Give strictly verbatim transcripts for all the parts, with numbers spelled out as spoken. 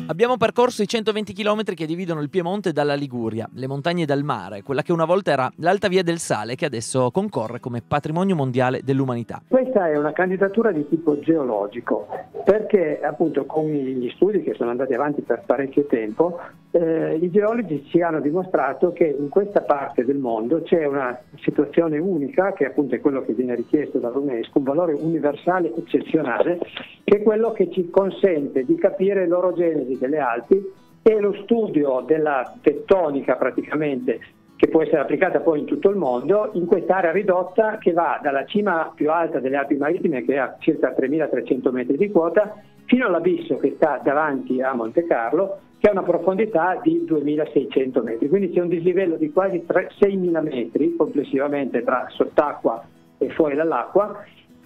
Abbiamo percorso i centoventi chilometri che dividono il Piemonte dalla Liguria, le montagne dal mare, quella che una volta era l'Alta Via del Sale, che adesso concorre come patrimonio mondiale dell'umanità. Questa è una candidatura di tipo geologico, perché appunto con gli studi che sono andati avanti per parecchio tempo, eh, i geologi ci hanno dimostrato che in questa parte del mondo c'è una situazione unica, che appunto è quello che viene richiesto dall'UNESCO, un valore universale eccezionale, che è quello che ci consente di capire l'orogenesi delle Alpi e lo studio della tettonica praticamente, che può essere applicata poi in tutto il mondo, in quest'area ridotta che va dalla cima più alta delle Alpi Marittime, che è a circa tremilatrecento metri di quota, fino all'abisso che sta davanti a Monte Carlo, che ha una profondità di duemilaseicento metri. Quindi c'è un dislivello di quasi seimila metri complessivamente tra sott'acqua e fuori dall'acqua,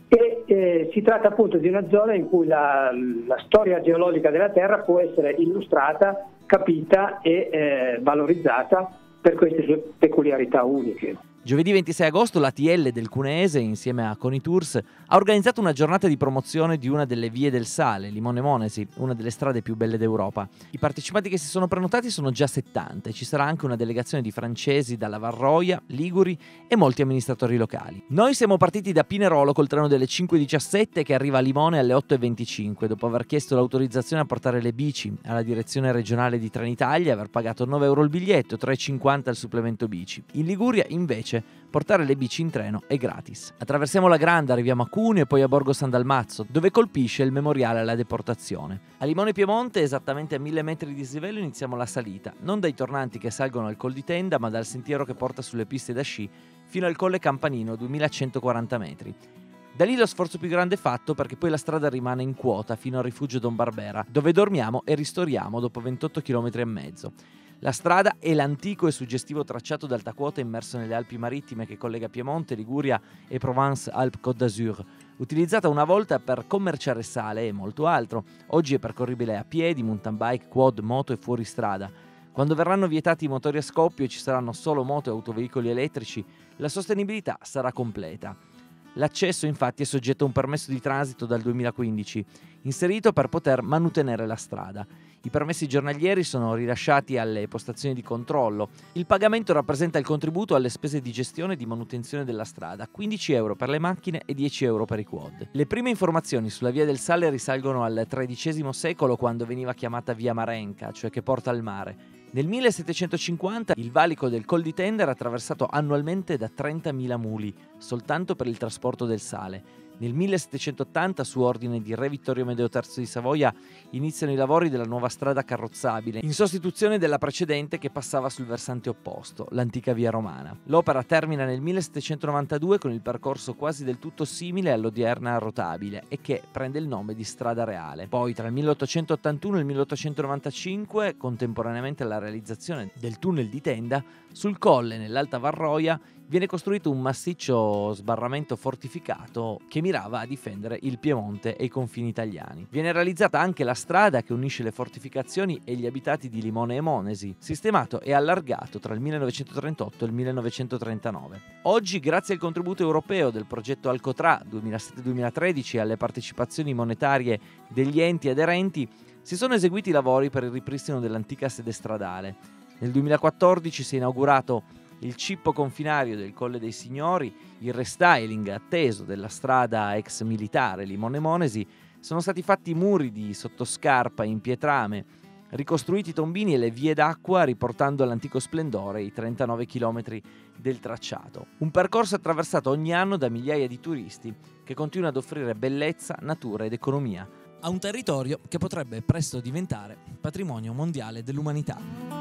e eh, si tratta appunto di una zona in cui la, la storia geologica della Terra può essere illustrata, capita e eh, valorizzata per queste sue peculiarità uniche. Giovedì ventisei agosto l'A T L del Cuneese, insieme a Conitours, ha organizzato una giornata di promozione di una delle vie del sale, Limone-Monesi, una delle strade più belle d'Europa. I partecipanti che si sono prenotati sono già settanta e ci sarà anche una delegazione di francesi dalla Varroia, Liguri e molti amministratori locali. Noi siamo partiti da Pinerolo col treno delle cinque e diciassette che arriva a Limone alle otto e venticinque, dopo aver chiesto l'autorizzazione a portare le bici alla direzione regionale di Trenitalia e aver pagato nove euro il biglietto, tre e cinquanta il supplemento bici. In Liguria, invece, portare le bici in treno è gratis. Attraversiamo la Granda, arriviamo a Cuneo e poi a Borgo San Dalmazzo, dove colpisce il memoriale alla deportazione. A Limone Piemonte, esattamente a mille metri di dislivello, iniziamo la salita, non dai tornanti che salgono al Col di Tenda, ma dal sentiero che porta sulle piste da sci fino al Colle Campanino, duemilacentoquaranta metri. Da lì lo sforzo più grande è fatto, perché poi la strada rimane in quota fino al rifugio Don Barbera, dove dormiamo e ristoriamo dopo ventotto chilometri e mezzo. La strada è l'antico e suggestivo tracciato d'alta quota immerso nelle Alpi Marittime che collega Piemonte, Liguria e Provence-Alpes-Côte d'Azur, utilizzata una volta per commerciare sale e molto altro. Oggi è percorribile a piedi, mountain bike, quad, moto e fuoristrada. Quando verranno vietati i motori a scoppio e ci saranno solo moto e autoveicoli elettrici, la sostenibilità sarà completa. L'accesso infatti è soggetto a un permesso di transito dal duemilaquindici, inserito per poter manutenere la strada. I permessi giornalieri sono rilasciati alle postazioni di controllo. Il pagamento rappresenta il contributo alle spese di gestione e di manutenzione della strada, quindici euro per le macchine e dieci euro per i quad. Le prime informazioni sulla Via del Sale risalgono al tredicesimo secolo, quando veniva chiamata Via Marenca, cioè che porta al mare. Nel millesettecentocinquanta il valico del Col di Tenda era attraversato annualmente da trentamila muli, soltanto per il trasporto del sale. Nel millesettecentottanta, su ordine di Re Vittorio Amedeo terzo di Savoia, iniziano i lavori della nuova strada carrozzabile, in sostituzione della precedente che passava sul versante opposto, l'antica via romana. L'opera termina nel millesettecentonovantadue con il percorso quasi del tutto simile all'odierna rotabile e che prende il nome di Strada Reale. Poi, tra il milleottocentottantuno e il milleottocentonovantacinque, contemporaneamente alla realizzazione del tunnel di Tenda, sul colle, nell'Alta Varroia, viene costruito un massiccio sbarramento fortificato che mirava a difendere il Piemonte e i confini italiani. Viene realizzata anche la strada che unisce le fortificazioni e gli abitati di Limone e Monesi, sistemato e allargato tra il millenovecentotrentotto e il millenovecentotrentanove. Oggi, grazie al contributo europeo del progetto Alcotra duemilasette duemilatredici e alle partecipazioni monetarie degli enti aderenti, si sono eseguiti i lavori per il ripristino dell'antica sede stradale. Nel duemilaquattordici si è inaugurato il cippo confinario del Colle dei Signori, il restyling atteso della strada ex militare Limone-Monesi, sono stati fatti muri di sottoscarpa in pietrame, ricostruiti i tombini e le vie d'acqua, riportando all'antico splendore i trentanove chilometri del tracciato. Un percorso attraversato ogni anno da migliaia di turisti che continua ad offrire bellezza, natura ed economia a un territorio che potrebbe presto diventare patrimonio mondiale dell'umanità.